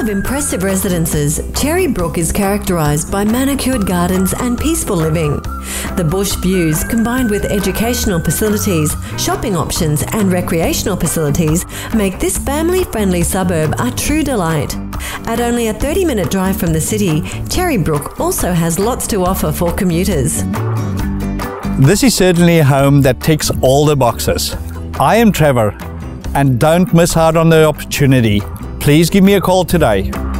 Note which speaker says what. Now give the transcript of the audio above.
Speaker 1: of impressive residences, Cherrybrook is characterised by manicured gardens and peaceful living. The bush views, combined with educational facilities, shopping options and recreational facilities, make this family-friendly suburb a true delight. At only a 30-minute drive from the city, Cherrybrook also has lots to offer for commuters.
Speaker 2: This is certainly a home that ticks all the boxes. I am Trevor, and don't miss out on the opportunity. Please give me a call today.